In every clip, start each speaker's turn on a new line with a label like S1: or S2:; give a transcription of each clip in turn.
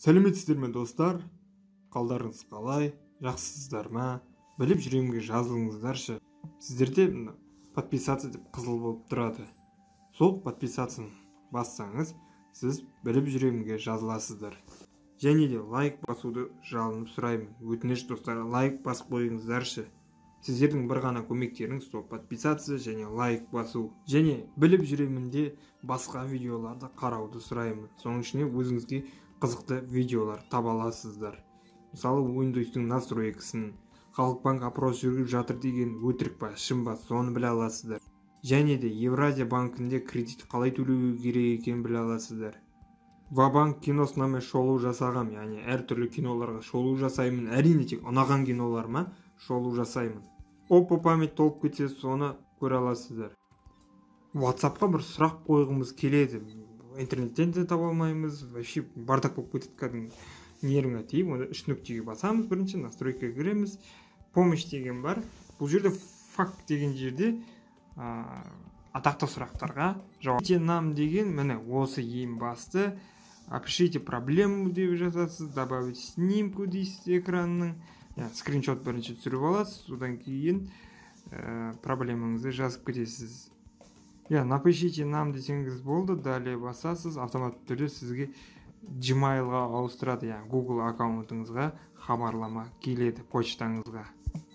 S1: Сәлеметсіздер ме достар? Қалдарыңыз қалай? Жақсысыздар ма? Біліп жүремге жазылыңыздаршы. Сіздерде подписаться деп қызыл болып тұрады. Сол подписацияны бассаңыз, сіз біліп жүремге жазыласыздар. Және де лайк басуды жалынып сұраймын. Өтініш достар, лайк басып қойыңыздаршы. Сіздердің бір ғана көмектеріңіз сол подписация және лайк басу. Және біліп жүремінде басқа видеоларды қарауды сұраймын. Соның ішіне өзіңізге қызықты видеолар таба аласыздар. Мысалы, Windows-тың настройкасын, Халықбанк опрос жүргізіп жатыр деген өтірік па, шын ба, соны біле аласыздар. Және де Евразия банкінде кредит қалай төлеу керек екенін біле аласыздар. Ва-банк киносына шолу жасағам, яғни әртүрлі киноларға шолу жасаймын. Әрине тек ұнаған киноларыма шолу жасаймын. Опа память толып кетсе, соны көре аласыздар. WhatsApp-қа бір сұрақ қойғымыз келеді. Интернеттен де таба алмаймыз, вообще бардак болып кетеді кәдімгі. Нервіңа тиіп, онда 3 нүктеге басамыз, бірінші настройкаға кіреміз, помощь деген бар. Бұл жерде факт деген жерде атақты сұрақтарға жауап. Нам деген міне осы ең басты. Опишите проблему деп жазасыз, добавить снимку дейсіз экранның. Скриншот бірінші түсіріп аласыз, содан кейін проблемаңызды жазып кетесіз. Напишите нам десеңіз болды, далее басасыз, автоматты түрде сізге Gmail-ға ауыстырады, Google аккаунтыңызға хабарлама келеді почтаңызға.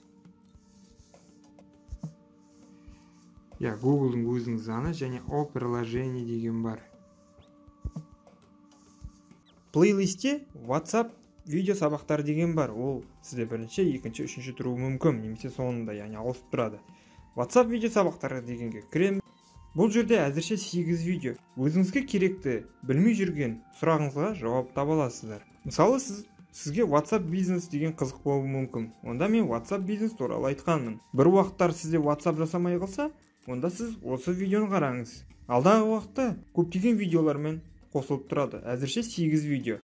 S1: Google-дің өзінің заны және о приложение деген бар. Плейлистте WhatsApp видео сабақтар деген бар. Ол сізде бірінші, екінші, үшінші тұруы мүмкін, немесе соңында, ауысып тұрады. WhatsApp видео сабақтары дегенге кіреміз. Бұл жерде әзірше 8 видео. Өзіңізге керекті, білмей жүрген сұрағыңызға жауап таба аласыздар. Мысалы, сізге WhatsApp бизнес деген қызық болуы мүмкін. Онда мен WhatsApp бизнес туралы айтқанмын. Бір уақыттар сізде WhatsApp жасамай қалса, онда сіз осы видеоны қараңыз. Алдағы уақытта көптеген видеолармен қосылып тұрады. Әзірше 8 видео.